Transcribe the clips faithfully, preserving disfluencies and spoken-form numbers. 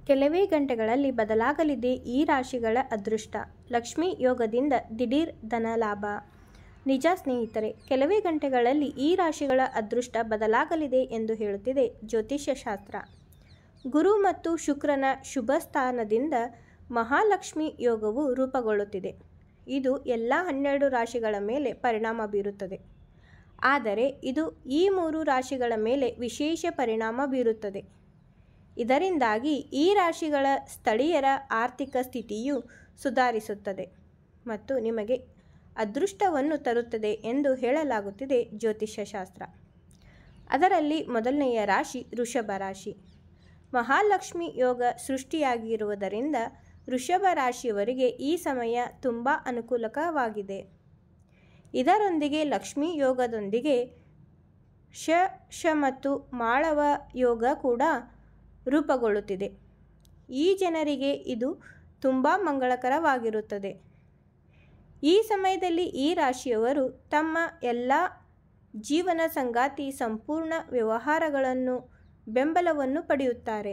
ಕೆಲವೇ ಗಂಟೆಗಳಲ್ಲಿ ಬದಲಾಗಲಿದೆ ಈ ರಾಶಿಗಳ ಅದೃಷ್ಟ. ಲಕ್ಷ್ಮೀ ಯೋಗದಿಂದ ದಿಢೀರ್ ಧನಲಾಭ. ನಿಜ ಸ್ನೇಹಿತರೆ, ಕೆಲವೇ ಗಂಟೆಗಳಲ್ಲಿ ಈ ರಾಶಿಗಳ ಅದೃಷ್ಟ ಬದಲಾಗಲಿದೆ ಎಂದು ಹೇಳುತ್ತಿದೆ ಜ್ಯೋತಿಷ್ಯ ಶಾಸ್ತ್ರ. ಗುರು ಮತ್ತು ಶುಕ್ರನ ಶುಭ ಸ್ಥಾನದಿಂದ ಮಹಾಲಕ್ಷ್ಮಿ ಯೋಗವು ರೂಪುಗೊಳ್ಳುತ್ತಿದೆ. ಇದು ಎಲ್ಲ ಹನ್ನೆರಡು ರಾಶಿಗಳ ಮೇಲೆ ಪರಿಣಾಮ ಬೀರುತ್ತದೆ. ಆದರೆ ಇದು ಈ ಮೂರು ರಾಶಿಗಳ ಮೇಲೆ ವಿಶೇಷ ಪರಿಣಾಮ ಬೀರುತ್ತದೆ. ಇದರಿಂದಾಗಿ ಈ ರಾಶಿಗಳ ಸ್ಥಳೀಯರ ಆರ್ಥಿಕ ಸ್ಥಿತಿಯು ಸುಧಾರಿಸುತ್ತದೆ ಮತ್ತು ನಿಮಗೆ ಅದೃಷ್ಟವನ್ನು ತರುತ್ತದೆ ಎಂದು ಹೇಳಲಾಗುತ್ತಿದೆ ಜ್ಯೋತಿಷ್ಯ ಶಾಸ್ತ್ರ. ಅದರಲ್ಲಿ ಮೊದಲನೆಯ ರಾಶಿ ವೃಷಭ ರಾಶಿ. ಮಹಾಲಕ್ಷ್ಮಿ ಯೋಗ ಸೃಷ್ಟಿಯಾಗಿರುವುದರಿಂದ ವೃಷಭ ರಾಶಿಯವರಿಗೆ ಈ ಸಮಯ ತುಂಬ ಅನುಕೂಲಕರವಾಗಿದೆ. ಇದರೊಂದಿಗೆ ಲಕ್ಷ್ಮೀ ಯೋಗದೊಂದಿಗೆ ಶ ಶ ಮತ್ತು ಮಾಳವ ಯೋಗ ಕೂಡ ರೂಪುಗೊಳ್ಳುತ್ತಿದೆ. ಈ ಜನರಿಗೆ ಇದು ತುಂಬ ಮಂಗಳಕರವಾಗಿರುತ್ತದೆ. ಈ ಸಮಯದಲ್ಲಿ ಈ ರಾಶಿಯವರು ತಮ್ಮ ಎಲ್ಲ ಜೀವನ ಸಂಗಾತಿ ಸಂಪೂರ್ಣ ವ್ಯವಹಾರಗಳನ್ನು ಬೆಂಬಲವನ್ನು ಪಡೆಯುತ್ತಾರೆ.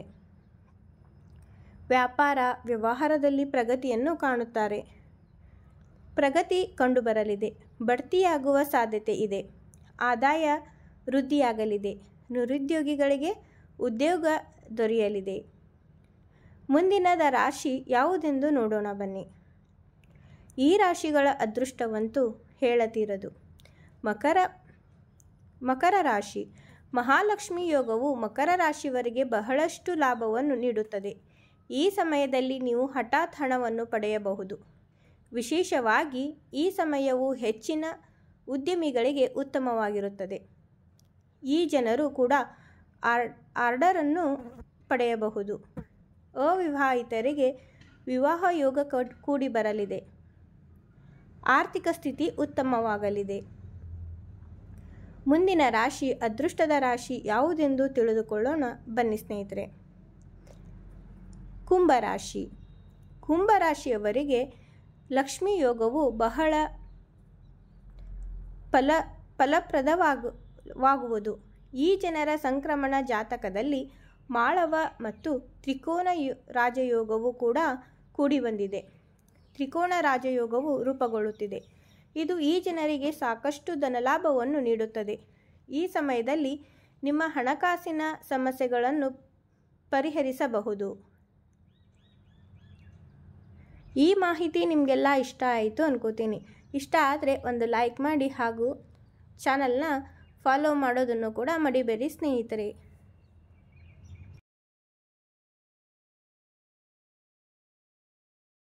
ವ್ಯಾಪಾರ ವ್ಯವಹಾರದಲ್ಲಿ ಪ್ರಗತಿಯನ್ನು ಕಾಣುತ್ತಾರೆ. ಪ್ರಗತಿ ಕಂಡುಬರಲಿದೆ. ಬಡ್ತಿಯಾಗುವ ಸಾಧ್ಯತೆ ಇದೆ. ಆದಾಯ ವೃದ್ಧಿಯಾಗಲಿದೆ. ನಿರುದ್ಯೋಗಿಗಳಿಗೆ ಉದ್ಯೋಗ ದೊರೆಯಲಿದೆ. ಮುಂದಿನದ ರಾಶಿ ಯಾವುದೆಂದು ನೋಡೋಣ ಬನ್ನಿ. ಈ ರಾಶಿಗಳ ಅದೃಷ್ಟವಂತೂ ಹೇಳತೀರದು. ಮಕರ ಮಕರ ರಾಶಿ. ಮಹಾಲಕ್ಷ್ಮಿ ಯೋಗವು ಮಕರ ರಾಶಿಯವರಿಗೆ ಬಹಳಷ್ಟು ಲಾಭವನ್ನು ನೀಡುತ್ತದೆ. ಈ ಸಮಯದಲ್ಲಿ ನೀವು ಹಠಾತ್ ಹಣವನ್ನು ಪಡೆಯಬಹುದು. ವಿಶೇಷವಾಗಿ ಈ ಸಮಯವು ಹೆಚ್ಚಿನ ಉದ್ಯಮಿಗಳಿಗೆ ಉತ್ತಮವಾಗಿರುತ್ತದೆ. ಈ ಜನರು ಕೂಡ ಆರ್ ಆರ್ಡರನ್ನು ಪಡೆಯಬಹುದು. ಅವಿವಾಹಿತರಿಗೆ ವಿವಾಹ ಯೋಗ ಕೂಡಿ ಬರಲಿದೆ. ಆರ್ಥಿಕ ಸ್ಥಿತಿ ಉತ್ತಮವಾಗಲಿದೆ. ಮುಂದಿನ ರಾಶಿ ಅದೃಷ್ಟದ ರಾಶಿ ಯಾವುದೆಂದು ತಿಳಿದುಕೊಳ್ಳೋಣ ಬನ್ನಿ ಸ್ನೇಹಿತರೆ. ಕುಂಭರಾಶಿ. ಕುಂಭರಾಶಿಯವರಿಗೆ ಲಕ್ಷ್ಮೀ ಯೋಗವು ಬಹಳ ಫಲ ಫಲಪ್ರದವಾಗುವುದು. ಈ ಜನರ ಸಂಕ್ರಮಣ ಜಾತಕದಲ್ಲಿ ಮಾಳವ ಮತ್ತು ತ್ರಿಕೋನ ರಾಜಯೋಗವು ಕೂಡ ಕೂಡಿ ಬಂದಿದೆ. ತ್ರಿಕೋನ ರಾಜಯೋಗವು ರೂಪುಗೊಳ್ಳುತ್ತಿದೆ. ಇದು ಈ ಜನರಿಗೆ ಸಾಕಷ್ಟು ಧನಲಾಭವನ್ನು ನೀಡುತ್ತದೆ. ಈ ಸಮಯದಲ್ಲಿ ನಿಮ್ಮ ಹಣಕಾಸಿನ ಸಮಸ್ಯೆಗಳನ್ನು ಪರಿಹರಿಸಬಹುದು. ಈ ಮಾಹಿತಿ ನಿಮಗೆಲ್ಲ ಇಷ್ಟ ಆಯಿತು ಅನ್ಕೋತೀನಿ. ಇಷ್ಟ ಆದರೆ ಒಂದು ಲೈಕ್ ಮಾಡಿ ಹಾಗೂ ಚಾನಲ್ನ ಫಾಲೋ ಮಾಡೋದನ್ನು ಕೂಡ ಮರಿಬೇಡಿ ಸ್ನೇಹಿತರೆ.